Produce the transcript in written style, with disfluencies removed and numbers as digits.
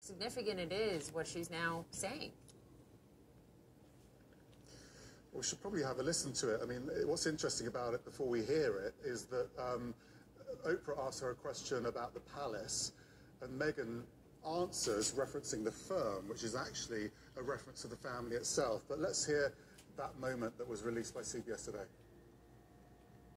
significant it is what she's now saying. We should probably have a listen to it. I mean, what's interesting about it before we hear it is that Oprah asks her a question about the palace, and Meghan answers referencing the firm, which is actually a reference to the family itself. But let's hear that moment that was released by CBS today.